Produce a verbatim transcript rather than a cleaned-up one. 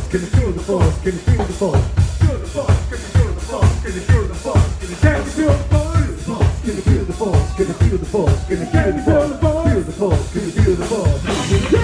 Can you feel the force? Can you feel the force? Feel the force. Can you feel the force? Can you feel the force? Can you feel the force? Can you feel the force? Can you feel the force? Can you feel the force? Feel the force. Can you feel the force?